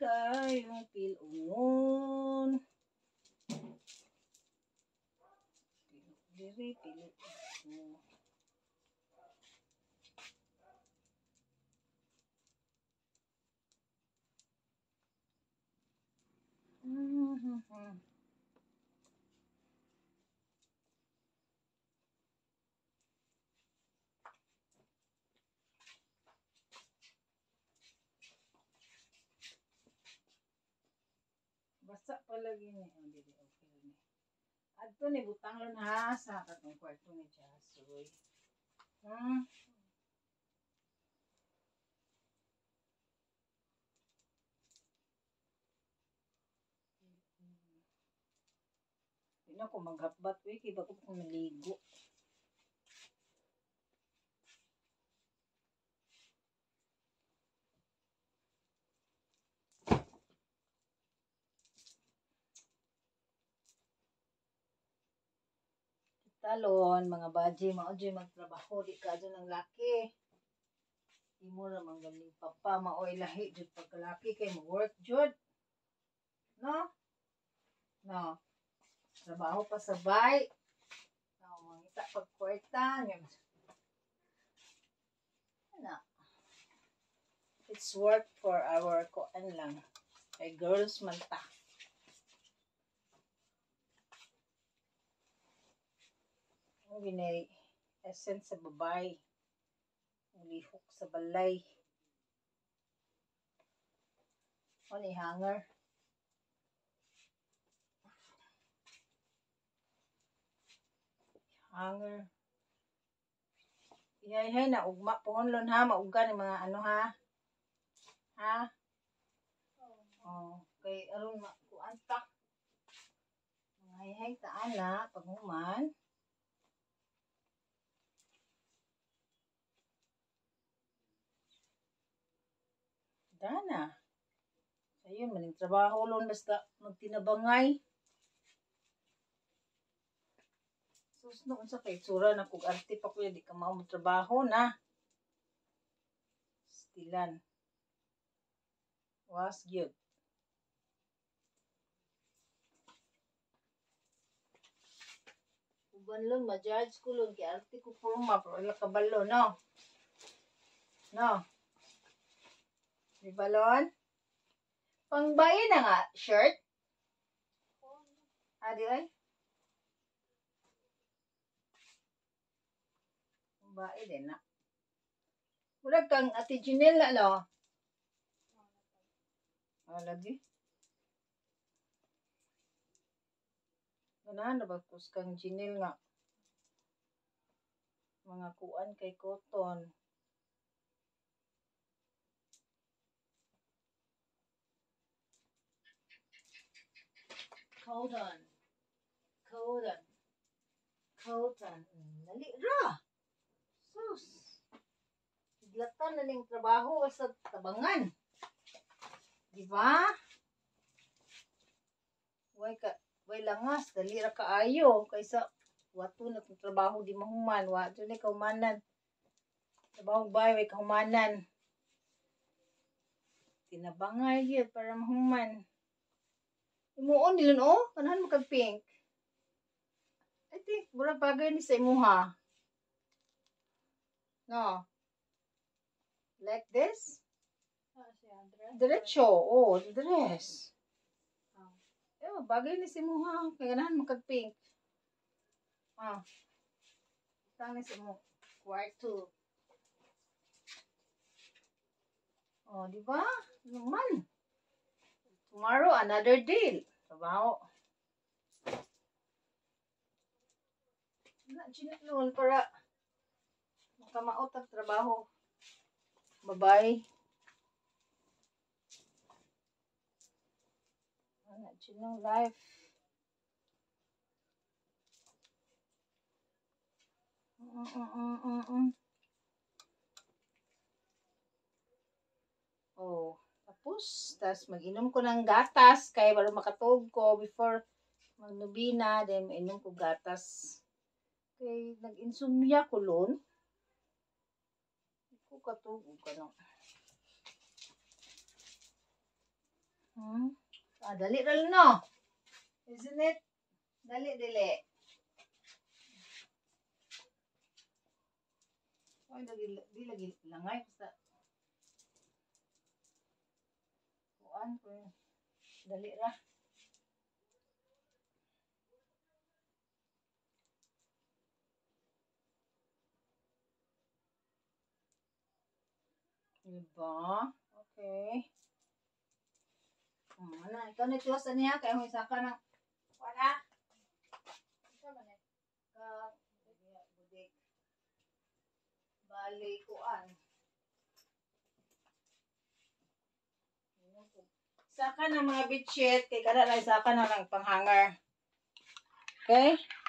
kayong pilungon. Diri pili. Basa pa lagi ni. Oh, dili okay ni. Adto ni butang lon ha sa katong kwarto ni Jasoy. Hindi na ko maghapbat kay bago ko maligo. Talon, mga baji, mao'y magtrabaho, di ka dyan ng laki. Di mo na manggaling papa, mao'y lahi, dyan pagkalaki kay mag-work dyan. No? No. Trabaho pa sabay. No, mangita pagkwarta. Ano? It's work for our kuan lang. Kay girls man ta. Ang ginay essence sa babay. Ulihok sa balay. O ni hanger. Hanger. Ihay na ugma pohon lon ha, mauga ni mga ano ha. Ha? Oh, kay aron kuanta. Mga ihay taan na paghuman. Dana. Ayun, maning trabaho lon basta magtinabangay. Sus, noon sa kay tsura na kung arte pa kuya, di ka trabaho na. Stilan. Was good. Uban lon, ma-judge ko lon, kay arte ko forma, pero wala kabalo, no? No? Di balon? Pangbayi na nga, shirt? Adi ay? Pangbayi din na. Murag kang ati Janelle na, no? Lagi. Ganahan na ba kang Janelle nga? Mga kuan kay cotton. Cotton. Cotton. Cotton. Dali ra. Sus. Higlatan na ning trabaho sa tabangan. Di ba? Way langas, dali ra kaayo kaysa wato na trabaho di mahuman, wato ni kaumanan. Trabaho bay way kaumanan. Tinabangay gyud para mahuman. Imuon nilon kanahan mo kag pink. I think mura bagay ni sa imuha. No. Like this? Diretso. Oh, dress. Bagay ni si Muha. Kaya ganahan mo kag pink. Tangis mo. Kwarto. Oh, di ba? Naman. Tomorrow, another day. Trabaho. Noon para makamaot ang trabaho. Bye-bye. Chinong life. Oh, tapos mag-inom ko ng gatas kaya baru makatog ko before magnubina, then mainom ko gatas. Kay nag-insomnia ko lon. Ko katog ka no. Dali rin no. Isn't it? Dali. Ay, di lagi langay. Basta. Kuan ko. Dali ra. Diba? Okay. Ano, ikaw na Diyos niya, kaya mo isa ka ng, wala? Isa ba na? Budik. Bali, kuan. Isa ka ng mga bedsheet, kaya kada na isa ka na ng panghanger. Okay?